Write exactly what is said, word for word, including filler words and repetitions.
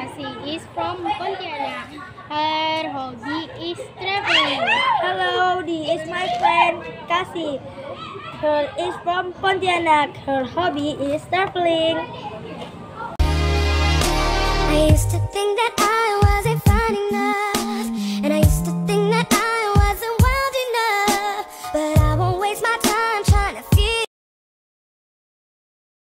Cassie is from Pontianak. Her hobby is traveling. Hello, this is my friend Cassie. Her is from Pontianak. Her hobby is traveling. I used to think that I